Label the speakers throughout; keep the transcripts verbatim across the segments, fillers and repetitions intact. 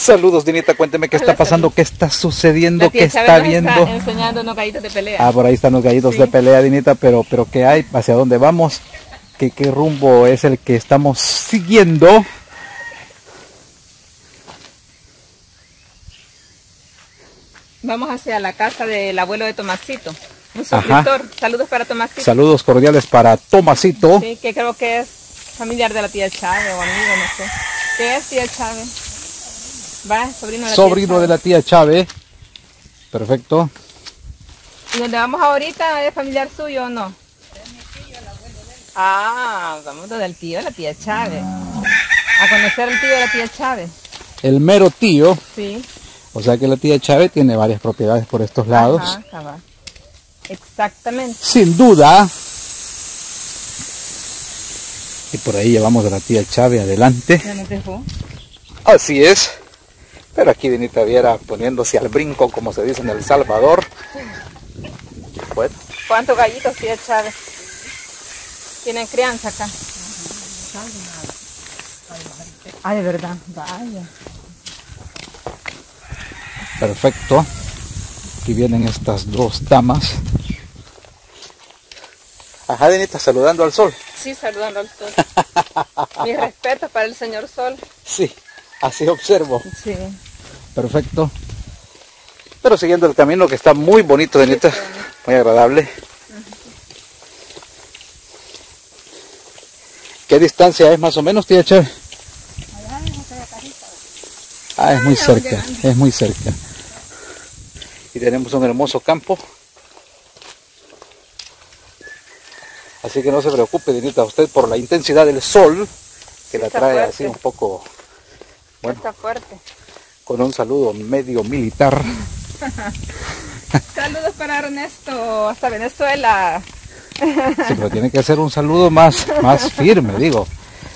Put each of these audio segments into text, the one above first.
Speaker 1: Saludos, Dinita, cuénteme qué está pasando, qué está sucediendo, qué está viendo.
Speaker 2: Está enseñando unos gallitos de pelea.
Speaker 1: Ah, por ahí están los gallitos sí. de pelea, Dinita, pero, pero ¿qué hay? ¿Hacia dónde vamos? ¿Qué, qué rumbo es el que estamos siguiendo?
Speaker 2: Vamos hacia la casa del abuelo de Tomasito, un suscriptor. Ajá. Saludos para Tomasito.
Speaker 1: Saludos cordiales para Tomasito.
Speaker 2: Sí, que creo que es familiar de la tía Chávez o amigo, no sé. ¿Qué es tía Chávez? Va, sobrino de la
Speaker 1: sobrino
Speaker 2: tía
Speaker 1: de la tía Chávez. Perfecto.
Speaker 2: ¿Y donde vamos ahorita es familiar suyo o no? Es mi tío, el abuelo de él. Ah, vamos donde el tío de la tía Chávez. A conocer al tío de la tía Chávez.
Speaker 1: El mero tío.
Speaker 2: Sí.
Speaker 1: O sea que la tía Chávez tiene varias propiedades por estos lados.
Speaker 2: Ajá, ajá. Exactamente.
Speaker 1: Sin duda. Y por ahí llevamos a la tía Chávez adelante.
Speaker 2: ¿Ya nos dejó?
Speaker 1: Así es. Pero aquí Dinita Viera poniéndose al brinco, como se dice en El Salvador. Bueno.
Speaker 2: ¿Cuántos gallitos tía Chávez? ¿Tienen crianza acá? Ah, de verdad. Vaya.
Speaker 1: Perfecto. Aquí vienen estas dos damas. Ajá, Dinita, saludando al sol.
Speaker 2: Sí, saludando al sol. Mis respetos para el señor sol.
Speaker 1: Sí, así observo.
Speaker 2: Sí.
Speaker 1: Perfecto. Pero siguiendo el camino que está muy bonito, Dinita. Sí, muy agradable. Uh-huh. ¿Qué distancia es más o menos, tía Chávez? Ah, es muy cerca, es muy cerca. Y tenemos un hermoso campo. Así que no se preocupe, Dinita, usted por la intensidad del sol, que la trae así un poco, bueno,
Speaker 2: está fuerte.
Speaker 1: Con un saludo medio militar.
Speaker 2: Saludos para Ernesto, hasta Venezuela.
Speaker 1: Sí, pero tiene que ser un saludo más, más firme, digo.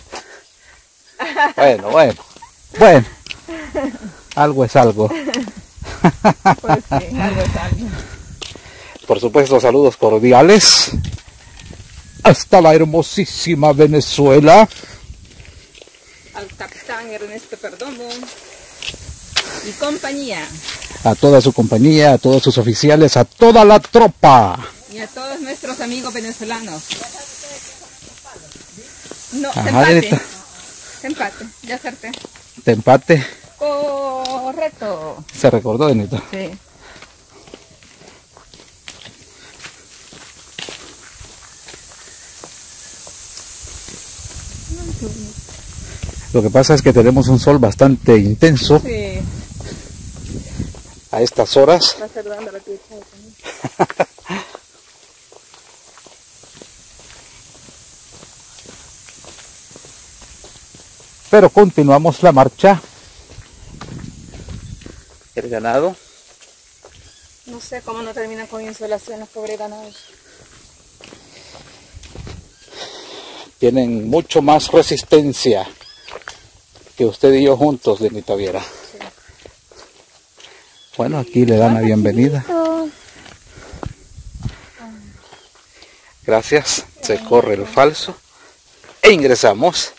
Speaker 1: Bueno, bueno, bueno. Algo es algo.
Speaker 2: Pues sí, algo es algo.
Speaker 1: Por supuesto, saludos cordiales hasta la hermosísima Venezuela.
Speaker 2: Al capitán Ernesto Perdomo y compañía.
Speaker 1: A toda su compañía, a todos sus oficiales, a toda la tropa.
Speaker 2: Y a todos nuestros amigos venezolanos. No,
Speaker 1: Ajá,
Speaker 2: empate.
Speaker 1: Dinita.
Speaker 2: Empate, ya acerté.
Speaker 1: De empate.
Speaker 2: Correcto.
Speaker 1: Se recordó, Dinita.
Speaker 2: Sí.
Speaker 1: Lo que pasa es que tenemos un sol bastante intenso.
Speaker 2: Sí.
Speaker 1: A estas horas.
Speaker 2: Está saludando a la tía Chávez también.
Speaker 1: Pero continuamos la marcha. El ganado.
Speaker 2: No sé cómo no termina con insolación los pobres ganados.
Speaker 1: Tienen mucho más resistencia que usted y yo juntos, Dinita Viera. Sí. Bueno, aquí le dan la bienvenida. Gracias. Se corre el falso. E ingresamos.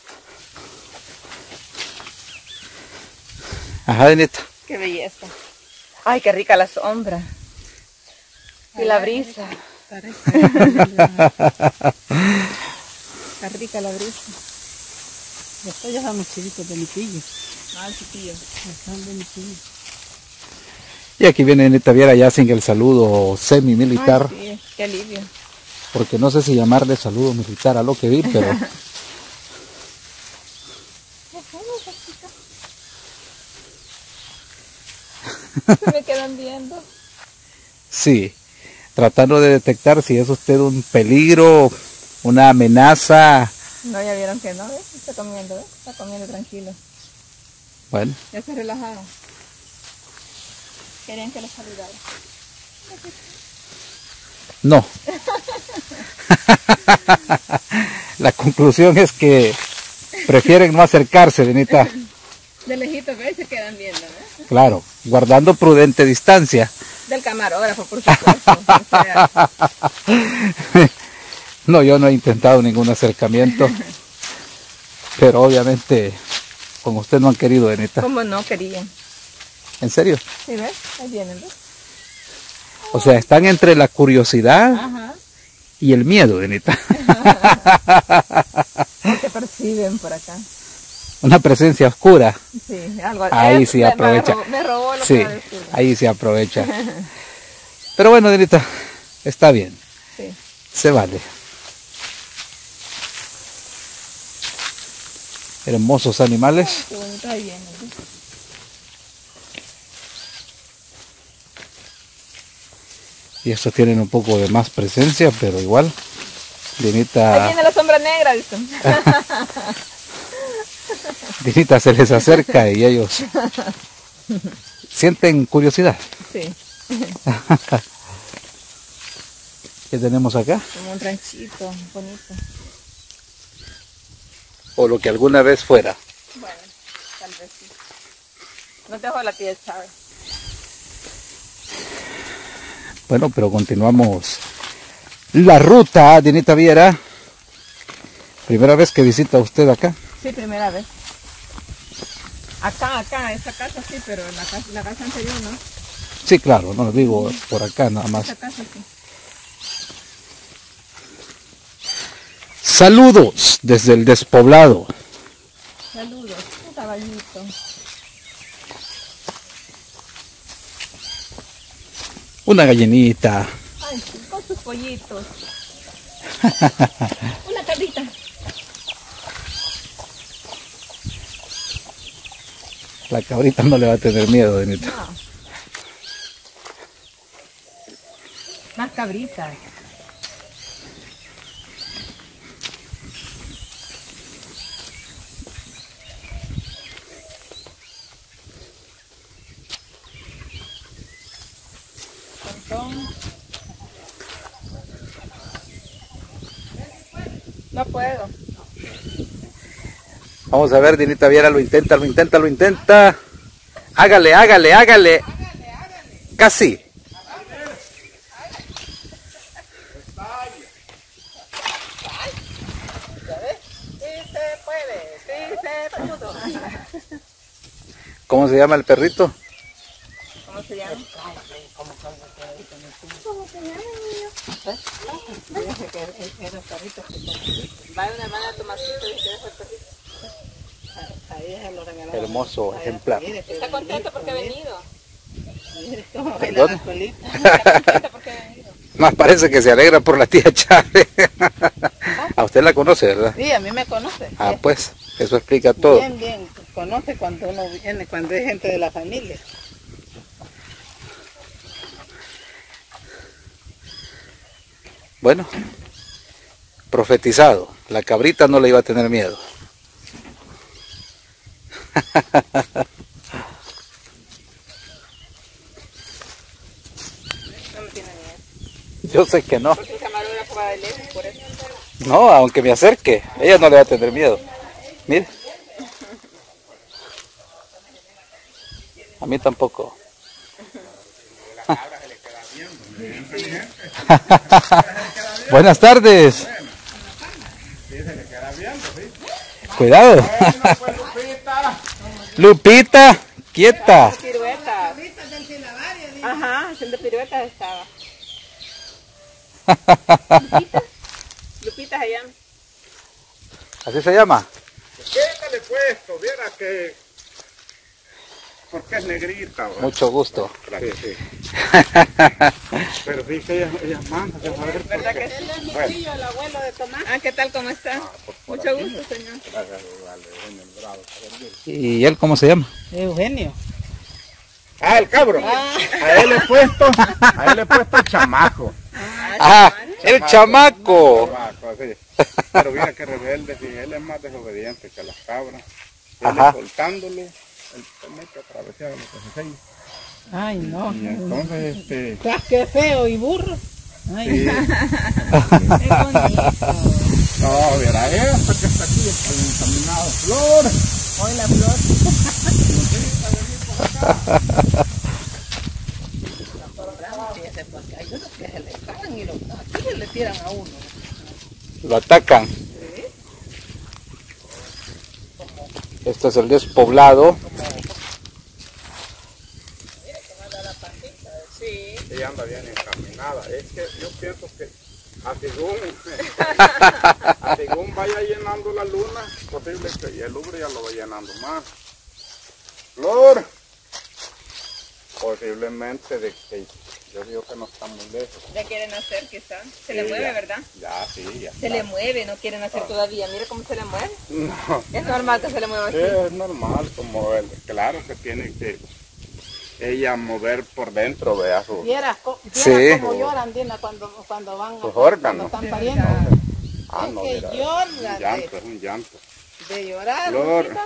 Speaker 1: Ajá, Dinita.
Speaker 2: Qué belleza. Ay, qué rica la sombra. Y la brisa. Está rica la brisa.
Speaker 3: Después ya estamos chiquitos de mi pillo.
Speaker 2: Ah, chiquillo.
Speaker 3: Están de mi pillo.
Speaker 1: Y aquí viene Dinita Viera ya sin el saludo semi-militar.
Speaker 2: Ay, sí, qué alivio.
Speaker 1: Porque no sé si llamarle saludo militar a lo que vi, pero...
Speaker 2: Se me quedan viendo.
Speaker 1: Sí, tratando de detectar si es usted un peligro, una amenaza.
Speaker 2: No, ya vieron que no, ¿ves? Está comiendo, ¿ves? Está comiendo tranquilo.
Speaker 1: Bueno.
Speaker 2: Ya se relajaron. Querían que los saludara.
Speaker 1: No. La conclusión es que prefieren no acercarse, Dinita.
Speaker 2: De lejito, ¿ves? Se quedan viendo, ¿ves?
Speaker 1: Claro, guardando prudente distancia.
Speaker 2: Del camarógrafo, por supuesto. O sea.
Speaker 1: No, yo no he intentado ningún acercamiento. Pero obviamente Con usted no han querido, Denita.
Speaker 2: ¿Cómo no querían?
Speaker 1: ¿En serio?
Speaker 2: Sí, ¿ves? Ahí vienen, ¿ves?
Speaker 1: O sea, están entre la curiosidad
Speaker 2: Ajá.
Speaker 1: y el miedo, Denita.
Speaker 2: Se perciben por acá.
Speaker 1: Una presencia oscura.
Speaker 2: Sí, algo
Speaker 1: Ahí
Speaker 2: eh,
Speaker 1: sí
Speaker 2: me-
Speaker 1: aprovecha.
Speaker 2: Me robó, me robó lo
Speaker 1: Sí,
Speaker 2: que iba a decir.
Speaker 1: ahí se aprovecha. Pero bueno, Denita, está bien.
Speaker 2: Sí.
Speaker 1: Se vale. Hermosos animales.
Speaker 2: Qué bonito ahí vienen, ¿ves?
Speaker 1: Y estos tienen un poco de más presencia, pero igual.
Speaker 2: Ahí
Speaker 1: Denita,
Speaker 2: viene la sombra negra, dicen.
Speaker 1: Denita se les acerca y ellos sienten curiosidad.
Speaker 2: Sí,
Speaker 1: ¿Qué tenemos acá?
Speaker 2: como un ranchito bonito.
Speaker 1: O lo que alguna vez fuera.
Speaker 2: Bueno, tal vez sí. No te dejo la tía Chávez.
Speaker 1: Bueno, pero continuamos la ruta, Denita Viera. Primera vez que visita usted acá.
Speaker 2: Sí, primera vez. Acá, acá, esa casa sí, pero la casa, la casa anterior no.
Speaker 1: Sí, claro, no lo digo por acá nada más.
Speaker 2: Esa casa sí.
Speaker 1: Saludos desde el despoblado.
Speaker 2: Saludos, un caballito.
Speaker 1: Una gallinita.
Speaker 2: Ay, sí, con sus pollitos. Una cabrita.
Speaker 1: La cabrita no le va a tener miedo, Denita.
Speaker 2: No. Más cabritas. Montón. No puedo.
Speaker 1: Vamos a ver, Denita Viera, lo intenta, lo intenta, lo intenta. Hágale, hágale, hágale. Casi.
Speaker 2: Sí se puede, sí se pudo.
Speaker 1: ¿Cómo se llama el perrito?
Speaker 2: ¿Cómo se llama? ¿Cómo se llama, niño? Dice que esos perritos que están aquí. Va una hermana de Tomasito y que deja el perrito. Ahí se lo regalaron.
Speaker 1: Hermoso ejemplar.
Speaker 2: Está contento porque ha venido.
Speaker 3: Mire cómo baila
Speaker 1: ¿Perdón?
Speaker 3: la colita.
Speaker 2: Está contento porque ha venido.
Speaker 1: Más parece que se alegra por la tía Chávez. A usted la conoce, ¿verdad?
Speaker 3: Sí, a mí me conoce.
Speaker 1: Ah, pues, eso explica todo.
Speaker 3: Bien, bien. Conoce cuando uno viene, cuando es gente de la familia.
Speaker 1: Bueno, profetizado. La cabrita no le iba a tener miedo.
Speaker 2: No me tiene miedo.
Speaker 1: Yo sé que no.
Speaker 2: Porque el camarógrafo va de lejos, por eso.
Speaker 1: No, aunque me acerque, ella no le va a tener miedo. Mire. A mí tampoco. Buenas tardes. Cuidado. Lupita, quieta.
Speaker 2: Piruetas. Ajá, haciendo piruetas estaba. Lupita. Lupita se llama.
Speaker 1: ¿Así se llama?
Speaker 4: ¿Qué le he puesto? Viera que... Porque es negrita, ¿verdad?
Speaker 1: Mucho gusto.
Speaker 4: Sí, sí. Pero sí que ellas, ellas mandan, a ver por
Speaker 2: ¿Verdad
Speaker 4: qué.
Speaker 2: que sí?
Speaker 4: Bueno,
Speaker 3: El abuelo de Tomás.
Speaker 2: Ah, ¿qué tal? ¿Cómo está? Mucho gusto, señor.
Speaker 4: gracias, vale, Eugenio el Bravo.
Speaker 1: ¿Y él cómo se llama?
Speaker 3: Eugenio.
Speaker 4: Ah, el cabro. A él le he puesto, a él le he puesto chamaco.
Speaker 1: Ah, el chamaco.
Speaker 4: Chamaco, sí. Pero mira que rebelde, sí, él es más desobediente que las cabras. Él
Speaker 1: Ajá.
Speaker 4: soltándolo, él se mete a atravesar lo que se enseña.
Speaker 3: Ay, no.
Speaker 4: Y entonces, este...
Speaker 3: Ah, qué feo y burro. Ay,
Speaker 4: Sí.
Speaker 3: qué bonito.
Speaker 4: No, verá esto que está aquí, está encaminado flor.
Speaker 3: Hoy la flor. Fíjese, porque hay unos que se le caen y los, aquí se le tiran a uno.
Speaker 1: Lo atacan. Es Este es el despoblado.
Speaker 2: Sí.
Speaker 4: Ella anda bien encaminada. Es que yo pienso que a según, a según vaya llenando la luna, posible que el ubre ya lo va llenando más. Flor, posiblemente de que yo digo que no está muy lejos.
Speaker 2: Ya quieren hacer quizás. Se
Speaker 4: Sí,
Speaker 2: le mueve,
Speaker 4: ya.
Speaker 2: ¿verdad?
Speaker 4: Ya, sí, ya.
Speaker 2: Se le mueve, no quieren hacer todavía. Mire cómo se le mueve.
Speaker 4: No,
Speaker 2: Es normal que se le mueva
Speaker 4: sí,
Speaker 2: así.
Speaker 4: es normal, como él. Claro que tiene que ella mover por dentro, vea su...
Speaker 3: Vieras co- vieras
Speaker 1: Sí.
Speaker 3: cómo lloran, Dina, cuando, cuando van a...
Speaker 4: Sus
Speaker 3: cuando
Speaker 4: órganos.
Speaker 3: están pariendo.
Speaker 4: Ah,
Speaker 3: Es
Speaker 4: no,
Speaker 3: que
Speaker 4: mira,
Speaker 3: llora
Speaker 4: un
Speaker 3: de-
Speaker 4: llanto, es un llanto.
Speaker 3: De llorar.
Speaker 4: Flor.
Speaker 3: Rosita.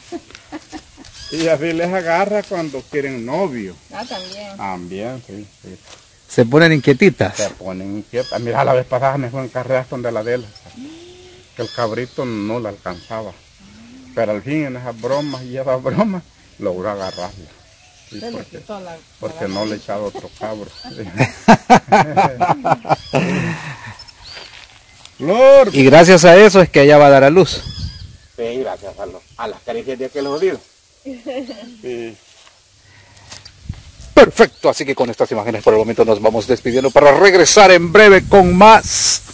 Speaker 4: Y así les agarra cuando quieren novio.
Speaker 2: Ah, también.
Speaker 4: También, sí, sí.
Speaker 1: Se ponen inquietitas.
Speaker 4: Se ponen inquietas. Mira, la vez pasada me fue en carreras donde la de él. Que el cabrito no la alcanzaba. Pero al fin en esas bromas y esas bromas logró agarrarla. Sí,
Speaker 3: Se le
Speaker 4: porque
Speaker 3: quitó la...
Speaker 4: porque no le echaba otro cabro. Flor.
Speaker 1: Y gracias a eso es que ella va a dar a luz.
Speaker 4: Sí, gracias a, los, a las caricias de aquel jodido. Sí.
Speaker 1: Perfecto, así que con estas imágenes por el momento nos vamos despidiendo para regresar en breve con más